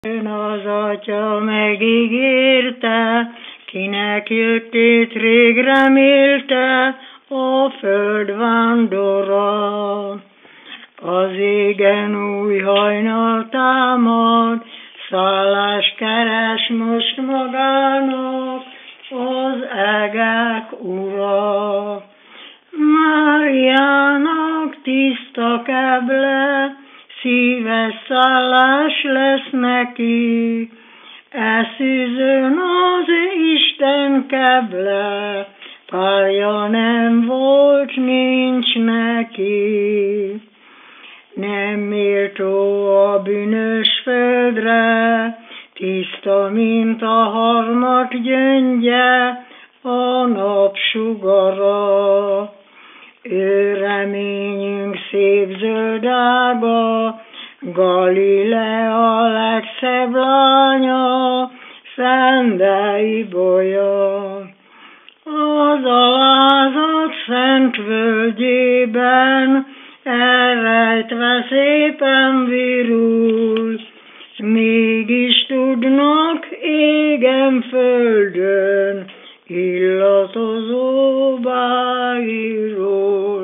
Az atya megígérte, kinek jöttét rég remélte, a föld vándora. Az égen új hajnal támad, szállást keres most magának, az egek ura. Máriának tiszta keble, szíves szállás lesz neki, eszűzön az Isten keble, párja nem volt, nincs neki. Nem méltó a bűnös földre, tiszta, mint a harmat gyöngye, a napsugara. Ő reményünk szép zöld ága, Galilea legszebb lánya, Szent Ibolya. Az alázat szent völgyében, elrejtve szépen virul, mégis tudnak égen földön illatozó báiról.